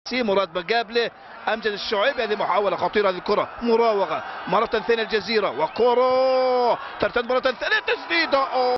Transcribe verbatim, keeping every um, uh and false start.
مراد مقابله امجد الشعيبي. هذه محاوله خطيره، هذه الكره مراوغه مره ثانيه الجزيره، وكره ترتد مره ثانيه تسديده.